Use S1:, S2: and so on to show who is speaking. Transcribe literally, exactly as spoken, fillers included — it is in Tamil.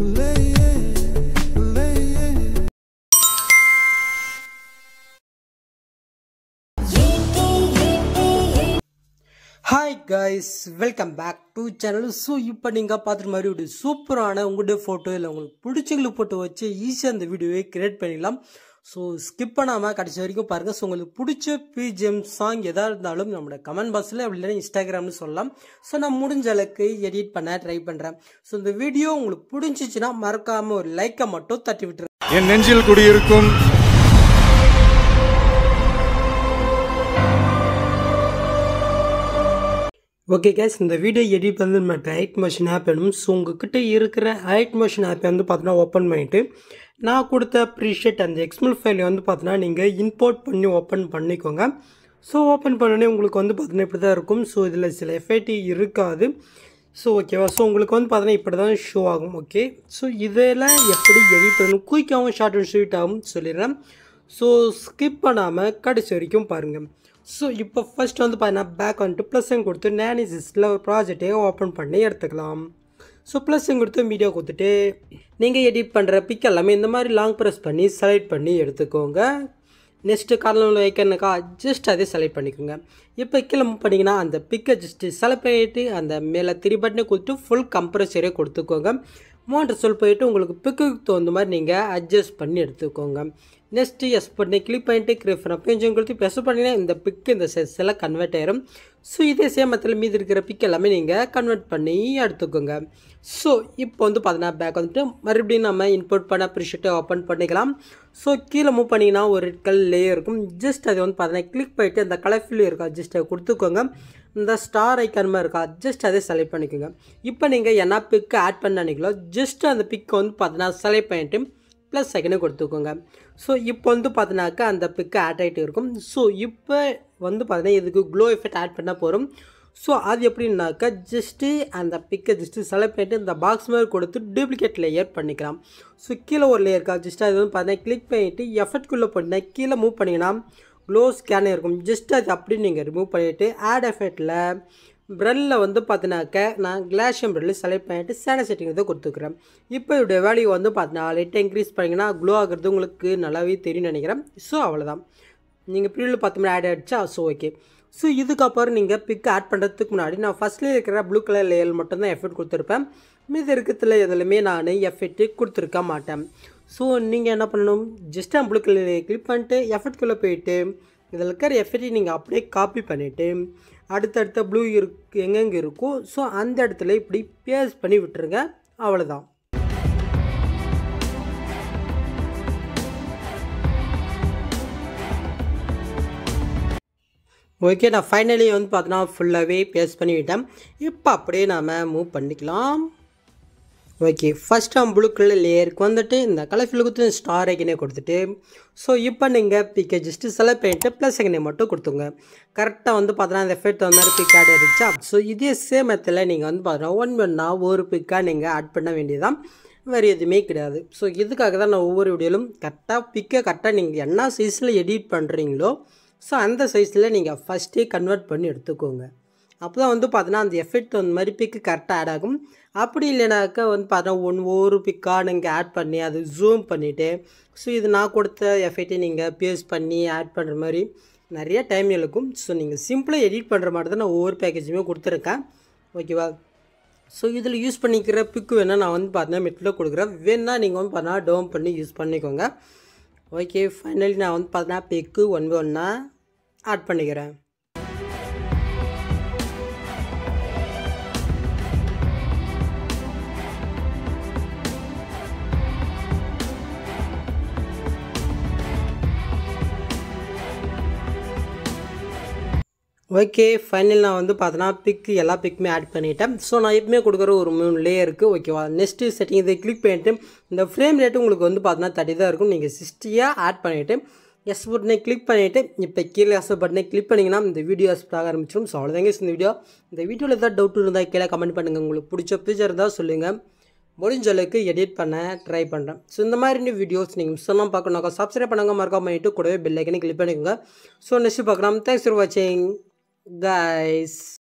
S1: Hi guys, welcome back to channel. So இப்போ நீங்க பாத்துற மாதிரி ஒரு சூப்பரான உங்களுடைய போட்டோ இல்ல உங்களுக்கு பிடிச்சங்களுக்கு போட்டோ வச்சு ஈஸியா இந்த வீடியோவை கிரியேட் பண்ணிடலாம். ஸோ ஸ்கிப் பண்ணாம கடைசி வரைக்கும் பாருங்க. ஸோ உங்களுக்கு பிடிச்ச பிஜிஎம் சாங் எதா இருந்தாலும் நம்மளோட கமெண்ட் பாக்ஸ்ல அப்படி இல்லைன்னா இன்ஸ்டாகிராம்னு சொல்லலாம். ஸோ நான் முடிஞ்ச அளவுக்கு எடிட் பண்ண ட்ரை பண்றேன். ஸோ இந்த வீடியோ உங்களுக்கு பிடிச்சிச்சுன்னா மறக்காம ஒரு லைக்கை மட்டும் தட்டி விட்டுருங்க.
S2: என் நெஞ்சில் குடியிருக்கும்
S1: ஓகே கேஸ், இந்த வீடியோ எடிட் வந்து நம்ம ஐட் மோஷன் ஆப் வேணும். ஸோ உங்ககிட்ட இருக்கிற ஐட் மோஷன் ஆப்பை வந்து பார்த்தீங்கன்னா ஓப்பன் பண்ணிவிட்டு நான் கொடுத்த ப்ரீஷெட் அந்த எக்ஸ்எம்எல் ஃபைலை வந்து பார்த்தீங்கன்னா நீங்கள் இம்போர்ட் பண்ணி ஓப்பன் பண்ணிக்கோங்க. ஸோ ஓப்பன் பண்ணோடனே உங்களுக்கு வந்து பார்த்தீங்கன்னா இப்படி தான் இருக்கும். ஸோ இதில் சில எஃபெக்ட் இருக்காது. ஸோ ஓகேவா, ஸோ உங்களுக்கு வந்து பார்த்தீங்கன்னா இப்படி தான் ஷோ ஆகும். ஓகே, ஸோ இதெல்லாம் எப்படி எடிட் பண்ணணும், குயிக்காகவும் ஷார்ட் அண்ட் ஸ்வீட்டாகவும் சொல்லிடுறேன். ஸோ ஸ்கிப் பண்ணாமல் கடைசி வரைக்கும் பாருங்கள். ஸோ இப்போ ஃபஸ்ட் வந்து பார்த்தீங்கன்னா பேக் வந்துட்டு ப்ளஸ்ஸும் கொடுத்து நேனிசிஸில் ஒரு ப்ராஜெக்டே ஓப்பன் பண்ணி எடுத்துக்கலாம். ஸோ ப்ளஸ்ஸும் கொடுத்து மீடியா கொடுத்துட்டு நீங்கள் எடிட் பண்ணுற பிக் எல்லாமே இந்த மாதிரி லாங் ப்ரெஸ் பண்ணி செலக்ட் பண்ணி எடுத்துக்கோங்க. நெக்ஸ்ட்டு கார்னரில் வைக்கணுக்கா ஜஸ்ட் அதே செலக்ட் பண்ணிக்கோங்க. இப்போ கீழே மூவ் பண்ணிங்கன்னா அந்த பிக்கை ஜஸ்ட்டு செலக்ட் பண்ணிவிட்டு அந்த மேலே த்ரீ பட்டனை கொடுத்து ஃபுல் கம்ப்ரஸரே கொடுத்துக்கோங்க. மோட்டர் சொல் போயிட்டு உங்களுக்கு பிக்குக்கு தகுந்த மாதிரி நீங்கள் அட்ஜஸ்ட் பண்ணி எடுத்துக்கோங்க. நெக்ஸ்ட்டு எஸ் பண்ணி கிளிக் பண்ணிட்டு கிரிஃபனை கொஞ்சம் கொடுத்து ப்ரெஸ் பண்ணிங்கன்னா இந்த பிக்கு இந்த சைஸில் கன்வெர்ட் ஆயிரும். ஸோ இதே சேமத்தில் மீதி இருக்கிற பிக் எல்லாமே நீங்கள் கன்வெர்ட் பண்ணி எடுத்துக்கோங்க. ஸோ இப்போ வந்து பார்த்தீங்கன்னா பேக் வந்துட்டு மறுபடியும் நம்ம இம்போர்ட் பண்ண ப்ரீஷெட்டை ஓப்பன் பண்ணிக்கலாம். ஸோ கீழே மூவ் பண்ணிங்கன்னா ஒரு ரெட் கலர் லேயர் இருக்கும். ஜஸ்ட் அது வந்து பார்த்தீங்கன்னா கிளிக் பண்ணிவிட்டு அந்த கலர் ஃபில் இருக்கா ஜஸ்ட் அதை கொடுத்துக்கோங்க. இந்த ஸ்டார் ஐக்கான் மாதிரி இருக்கா ஜஸ்ட் அதே செலக்ட் பண்ணிக்கோங்க. இப்போ நீங்கள் என்ன பிக்கு ஆட் பண்ண நினைக்கலோ ஜஸ்ட் அந்த பிக்கை வந்து பார்த்தீங்கன்னா செலக்ட் பண்ணிவிட்டு ப்ளஸ் செகண்டே கொடுத்துக்கோங்க. ஸோ இப்போ வந்து பார்த்தீங்கன்னாக்கா அந்த பிக்கு ஆட் ஆகிட்டு இருக்கும். ஸோ இப்போ வந்து பார்த்தீங்கன்னா இதுக்கு க்ளோ எஃபெக்ட் ஆட் பண்ண போகிறோம். ஸோ அது எப்படின்னாக்கா ஜஸ்ட்டு அந்த பிக்கை ஜஸ்ட்டு செலக்ட் பண்ணிட்டு இந்த பாக்ஸ் மாதிரி கொடுத்து டூப்ளிகேட் லேயர் பண்ணிக்கலாம். ஸோ கீழே ஒரு லேயர் இருக்கா ஜஸ்ட் அது வந்து பார்த்தீங்கன்னா கிளிக் பண்ணிவிட்டு எஃபெக்ட்குள்ளே போட்டிங்கன்னா கீழே மூவ் பண்ணிங்கன்னா க்ளோ ஸ்கேனே இருக்கும். ஜஸ்ட் அது அப்படி நீங்கள் ரிமூவ் பண்ணிவிட்டு ஆட் எஃபெக்டில் ப்ரெல்லில் வந்து பார்த்தினாக்க நான் கிளாஷியம் ப்ரெல்லில் செலக்ட் பண்ணிவிட்டு சேனல் செட்டிங் இதை கொடுத்துக்கிறேன். இப்போ இதோடைய வேல்யூ வந்து பார்த்தீங்கன்னா லைட்டாக இன்க்ரீஸ் பண்ணிங்கன்னா க்ளோ ஆகிறது உங்களுக்கு நல்லாவே தெரியும் நினைக்கிறேன். ஸோ அவ்வளோதான், நீங்கள் ப்ரீவில் பத்து ஆட் ஆகிடுச்சா. ஸோ ஓகே, ஸோ இதுக்கப்புறம் நீங்கள் பிக் ஆட் பண்ணுறதுக்கு முன்னாடி நான் ஃபஸ்ட்லேயே இருக்கிற ப்ளூ கலர் லேயர் மட்டும்தான் எஃபெக்ட் கொடுத்துருப்பேன். மீது இருக்கிறதுல எதுலையுமே நான் எஃபெக்ட்டு கொடுத்துருக்க மாட்டேன். ஸோ நீங்கள் என்ன பண்ணணும், ஜஸ்ட் ப்ளூ கலர் கிளிக் பண்ணிட்டு எஃபெக்ட்குள்ளே போயிட்டு இதில் இருக்கிற எஃபெக்டை நீங்கள் அப்படியே காப்பி பண்ணிவிட்டு அடுத்தடுத்த ப்ளூ இருக்கு எங்கெங்கே இருக்கோ ஸோ அந்த இடத்துல இப்படி பேஸ்ட் பண்ணி விட்டுருங்க. அவ்வளோதான். ஓகே, நான் ஃபைனலி வந்து பார்த்தோன்னா ஃபுல்லாகவே பேஸ்ட் பண்ணிவிட்டேன். இப்போ அப்படியே நாம் மூவ் பண்ணிக்கலாம். ஓகே, ஃபஸ்ட் நம்ம ப்ளூ கலர் லேயருக்கு வந்துட்டு இந்த கலர் ஃபில் கொடுத்து ஸ்டார் ஐக்கனே கொடுத்துட்டு ஸோ இப்போ நீங்கள் பிக்கை ஜஸ்ட்டு செலக்ட் பண்ணிவிட்டு ப்ளஸ் ஐக்கனே மட்டும் கொடுத்துங்க. கரெக்டாக வந்து பார்த்தோன்னா அந்த எஃபெக்ட் வந்து மாதிரி பிக் ஆட் ஆகிடுச்சா. ஸோ இதே சேம் மெத்தடில் நீங்கள் வந்து பார்த்தோன்னா ஒன் ஒன்னா ஒரு பிக்காக நீங்கள் ஆட் பண்ண வேண்டியதான், வேறு எதுவுமே கிடையாது. ஸோ இதுக்காக தான் நான் ஒவ்வொரு வீடியோலும் கரெக்டாக பிக்கை கரெக்டாக நீங்கள் என்ன சைஸில் எடிட் பண்ணுறீங்களோ ஸோ அந்த சைஸில் நீங்கள் ஃபஸ்ட்டே கன்வெர்ட் பண்ணி எடுத்துக்கோங்க. அப்போ தான் வந்து பார்த்தீங்கன்னா அந்த எஃபெக்ட் அந்த மாதிரி பிக்கு கரெக்டாக ஆட் ஆகும். அப்படி இல்லைனாக்கா வந்து பார்த்தீங்கன்னா ஒன் ஒரு பிக்காக நீங்கள் ஆட் பண்ணி அது ஜூம் பண்ணிவிட்டு ஸோ இது நான் கொடுத்த எஃபெக்டை நீங்கள் பேஸ்ட் பண்ணி ஆட் பண்ணுற மாதிரி நிறைய டைம் இழுக்கும். ஸோ நீங்கள் சிம்பிளாக எடிட் பண்ணுற மாதிரி தான் நான் ஒவ்வொரு பேக்கேஜுமே கொடுத்துருக்கேன். ஓகேவா, ஸோ இதில் யூஸ் பண்ணிக்கிற பிக்கு வேணால் நான் வந்து பார்த்தீங்கன்னா மெட்டில் கொடுக்குறேன். வேணால் நீங்கள் வந்து பார்த்தீங்கன்னா டவுன் பண்ணி யூஸ் பண்ணிக்கோங்க. ஓகே, ஃபைனலி நான் வந்து பார்த்தீங்கன்னா பிக்கு ஒன் பை ஒன்னாக ஆட் பண்ணிக்கிறேன். ஓகே, ஃபைனல் நான் வந்து பார்த்தோன்னா பிக்கு எல்லா பிக்குமே ஆட் பண்ணிவிட்டேன். ஸோ நான் எப்பவுமே கொடுக்குற ஒரு மூணு லேயர் இருக்குது. ஓகேவா, நெக்ஸ்ட்டு செட்டிங் இதை கிளிக் பண்ணிவிட்டு இந்த ஃப்ரேம் ரேட்டு உங்களுக்கு வந்து பார்த்தோன்னா தேர்ட்டி தான் இருக்கும். நீங்கள் சிக்ஸ்டியாக ஆட் பண்ணிவிட்டு எஸ் பட்டனை கிளிக் பண்ணிவிட்டு இப்போ கீழே எஸ் பட்டனை கிளிக் பண்ணிங்கன்னா இந்த வீடியோ எஸ்பாக ஆரம்பிச்சிடும். ஸோ அவ்வளோதாங்க இந்த வீடியோ. இந்த வீடியோவில் ஏதாவது டவுட் இருந்தால் கீழே கமெண்ட் பண்ணுங்கள். உங்களுக்கு பிடிச்ச பிக்சர் இருந்தால் சொல்லுங்கள், முடிஞ்ச அளவுக்கு எடிட் பண்ண ட்ரை பண்ணுறேன். ஸோ இந்த மாதிரி வீடியோஸ் நீங்கள் மிஸ் பண்ணாமல் பார்க்கணுனாக்கா சப்ஸ்கிரைப் பண்ணுங்க, மறக்காம பண்ணிவிட்டு கூடவே பெல் ஐக்கனை கிளிக் பண்ணிக்கோங்க. ஸோ நெக்ஸ்ட் பார்க்கலாம். தேங்க்ஸ் ஃபார் வாட்சிங் guys.